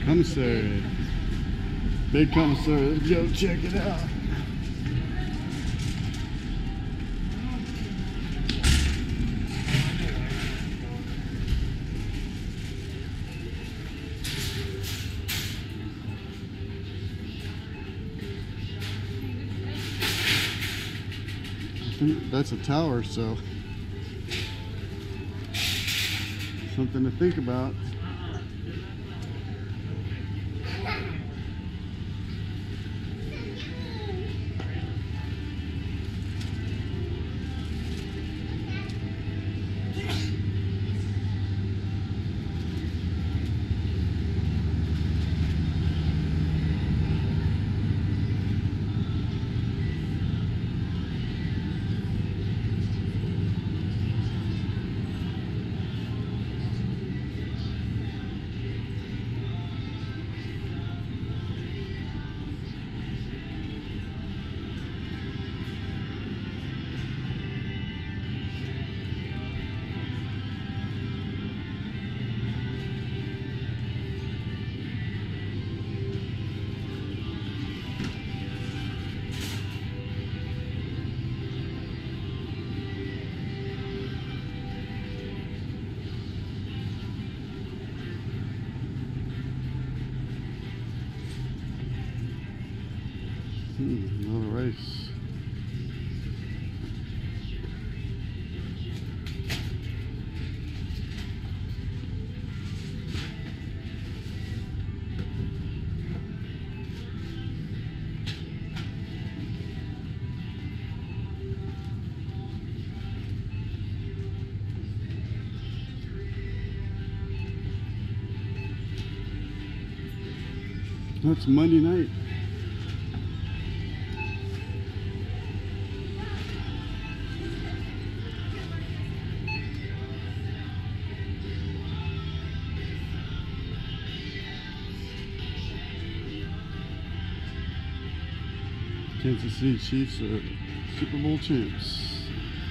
Commissary. Big Commissary. Let's go check it out. I think that's a tower, so something to think about. Another race. That's Monday night. Kansas City Chiefs are Super Bowl champs.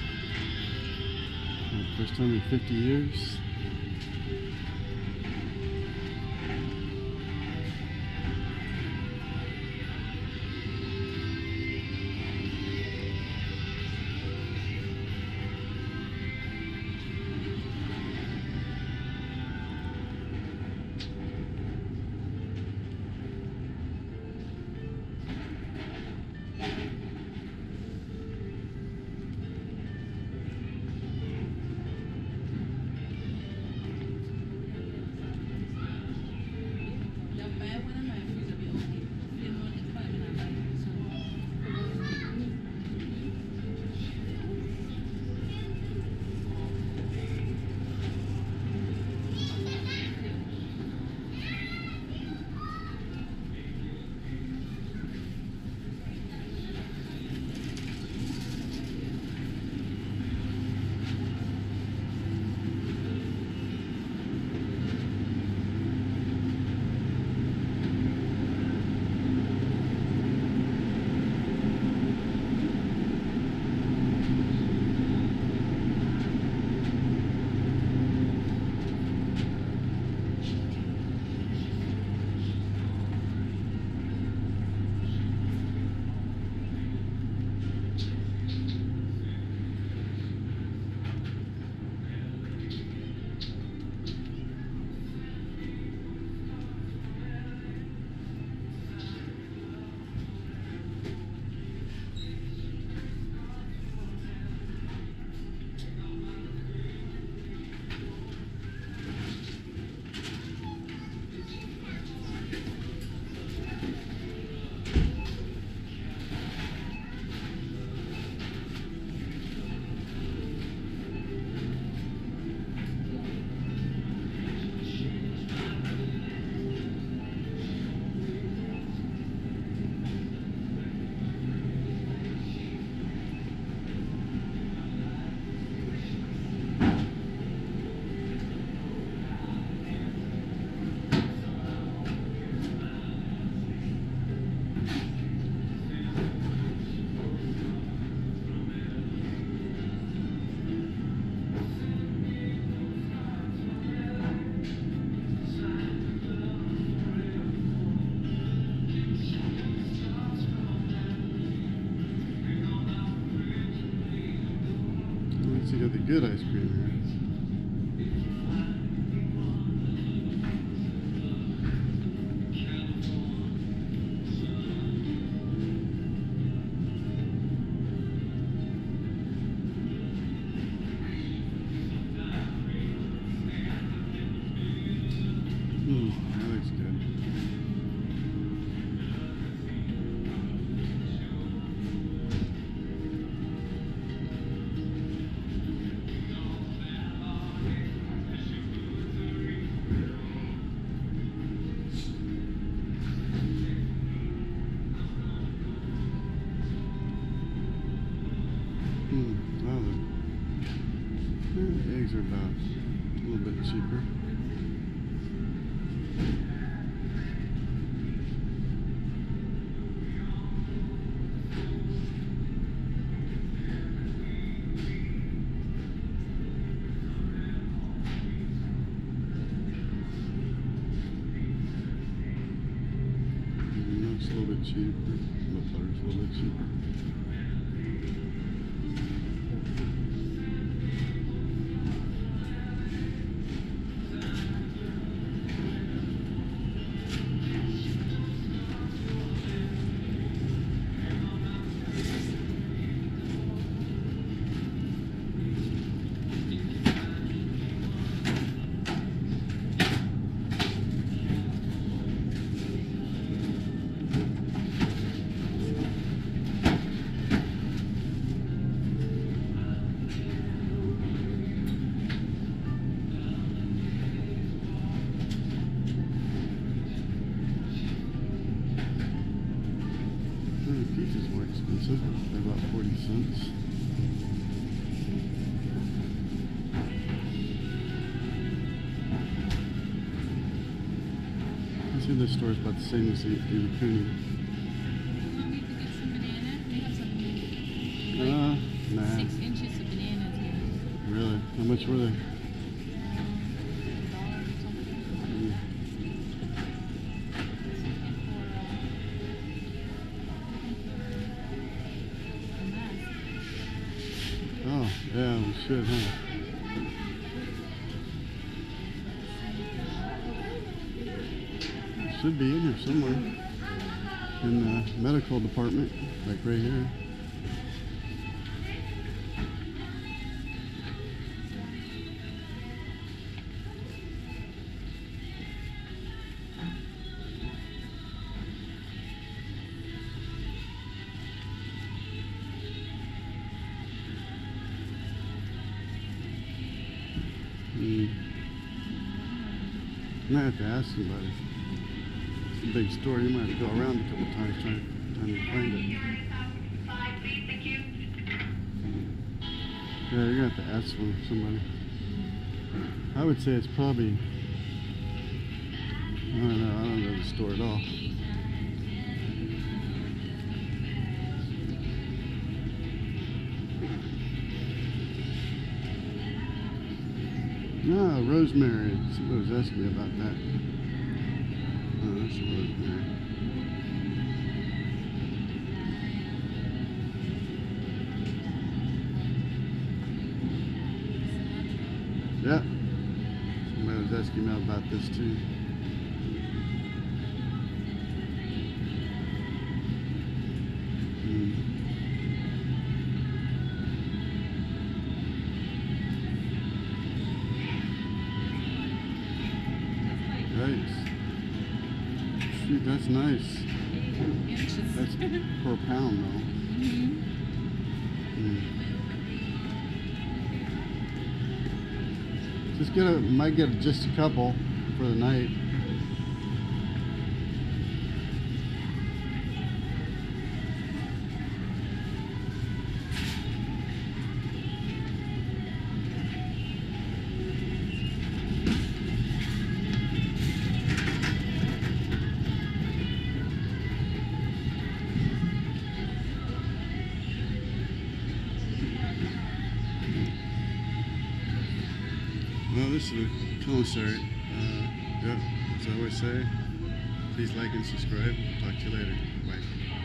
First time in 50 years. good ice cream here. That looks good. Wow, the eggs are about a little bit cheaper. Milk's a little bit cheaper. The butter's a little bit cheaper. The pizza's more expensive. They're about 40 cents. I see this store is about the same as the Yokota. You want me to get some bananas? We have some Nah. 6 inches of bananas here. Really? How much were they? $1 or something. Oh, yeah, we should, huh? It should be in here somewhere. In the medical department, like right here. You might have to ask somebody. It's a big store. You might have to go around a couple times trying to find it. Yeah, you're gonna have to ask somebody. I would say it's probably, I don't know the store at all. No, rosemary. Somebody was asking me about that. Oh, that's rosemary. Yeah. Somebody was asking me about this too. Nice. Shoot, that's nice. That's per pound though. Just might get just a couple for the night. Well, this is the Commissary. Yep, as I always say, please like and subscribe. Talk to you later. Bye.